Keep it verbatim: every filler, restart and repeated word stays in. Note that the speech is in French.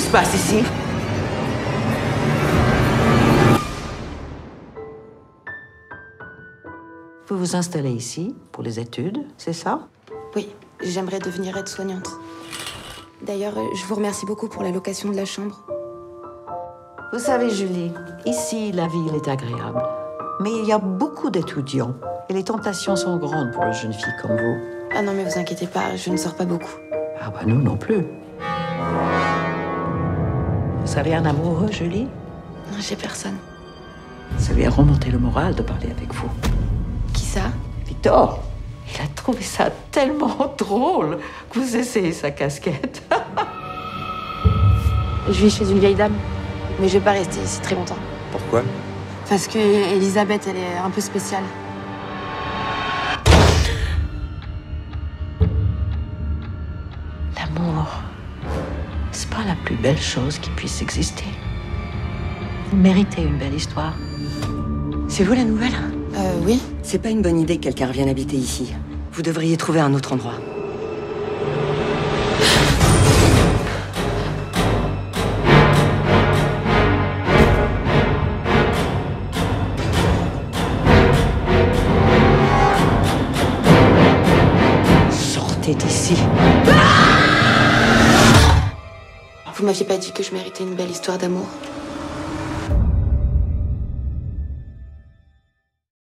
se passe ici? Vous vous installez ici pour les études, c'est ça? Oui, j'aimerais devenir aide-soignante. D'ailleurs, je vous remercie beaucoup pour la location de la chambre. Vous savez, Julie, ici, la ville est agréable. Mais il y a beaucoup d'étudiants. Et les tentations sont grandes pour une jeune fille comme vous. Ah non, mais vous inquiétez pas, je ne sors pas beaucoup. Ah bah nous non plus. Vous avez un amoureux, Julie? Non, j'ai personne. Ça lui a remonté le moral de parler avec vous. Qui ça? Victor, il a trouvé ça tellement drôle que vous essayez sa casquette. Je vis chez une vieille dame, mais je vais pas rester ici très longtemps. Pourquoi? Parce que Elisabeth, elle est un peu spéciale. L'amour, c'est pas la plus belle chose qui puisse exister. Vous méritez une belle histoire. C'est vous la nouvelle? Euh, oui. C'est pas une bonne idée que quelqu'un revienne habiter ici. Vous devriez trouver un autre endroit. Sortez d'ici. Vous m'aviez pas dit que je méritais une belle histoire d'amour?